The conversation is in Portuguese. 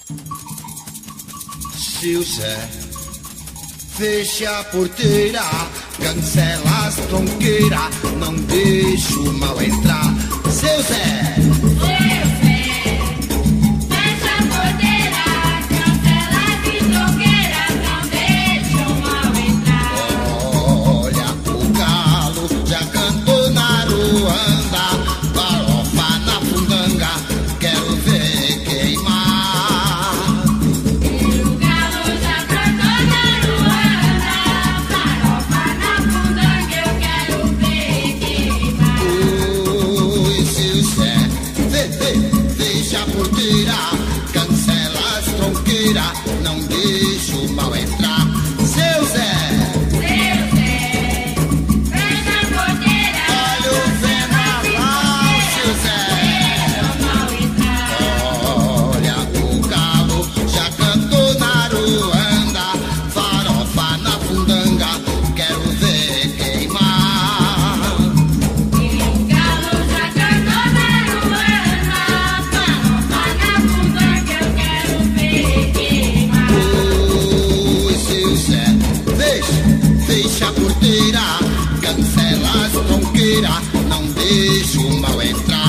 Seu Zé, fecha a porteira, cancela as tronqueiras, não deixa o mal entrar. Seu Zé, fecha a porteira, cancela as tronqueiras, não deixa o mal entrar. olha o galo já cantou na Ruanda, farofa na fundanga, quero ver queimar. O galo já cantou na Ruanda, farofa na fundanga, eu quero ver queimar. Oi, seu Zé, fecha a porteira, cancela as tronqueiras, não deixa o mal entrar. Seu Zé, Fecha a porteira, olha o vendaval, seu Zé. deixa o mal entrar. Olha o galo já cantou na Ruanda, farofa na fundanga, quero ver queimar. O galo já cantou na Ruanda, farofa na fundanga, eu quero ver queimar. Oi, seu Zé, fecha a porteira, cancela as tronqueiras, não deixa o mal entrar.